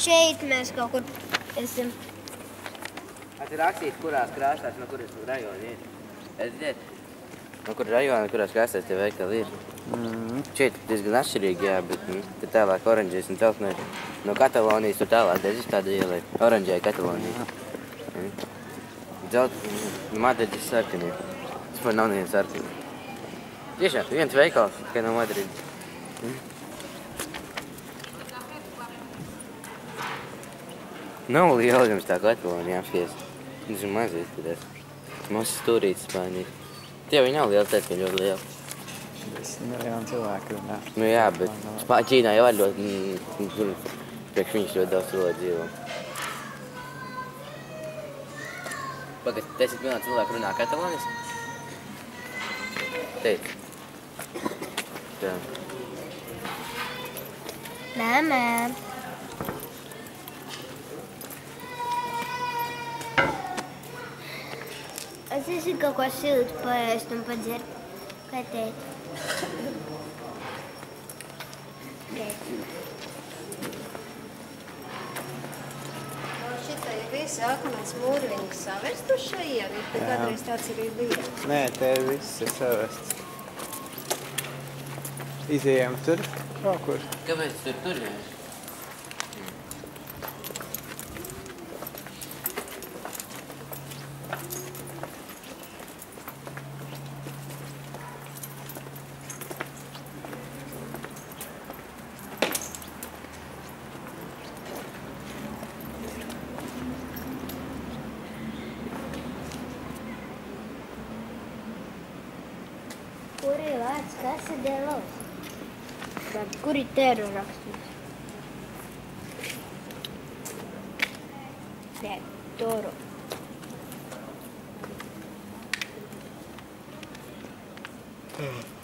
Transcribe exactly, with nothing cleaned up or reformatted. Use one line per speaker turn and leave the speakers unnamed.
šeit mēs kaut kur esam.
At ir rakstīt, kurās krāstās, no kuras rajoni ir. Redziet, no kur rajoni, kurās krāstās tie veikali ir. Mm. Šeit diezgan atšķirīgi, jā, bet mm, te tālāk oranžais un celtnēs. No Katalonijas tur tālāk, tas ir tāda ielai. Oranžai Katalonija. Mm. Dzelt, Madrides sarkanie. Tas man nav neviens sarkanie. Tiešām, viens veikals, tikai no Madrides. Mm. Nav liela jums tā Katalonija apskaties. Tas ir mazīt, tad es. Mums stūrītis Spānija. Tie viņi nav liela, teikt, ka ļoti liela.
desmit miljoni cilvēku runā.
Nu jā, bet Ķīnā jau var ļoti, mm, priekš viņus ļoti daudz cilvēku dzīvo. Pagad, desmit miljoni cilvēku runā kataloniski? Teic. Tā.
Mamā. Es esmu kaut ko siltu paēst un padzert. Kā teikt?
Šitai visi akmens mūri viņi savestuši šajien, te kādreiz tāds arī bija.
Nē, te viss ir savests. Izejām tur kaut kur.
Kāpēc tur tur ir?
Kur ir vārds Casa de los? Tad, kur ir teru rakstīts? Nē, Toro.
Mm.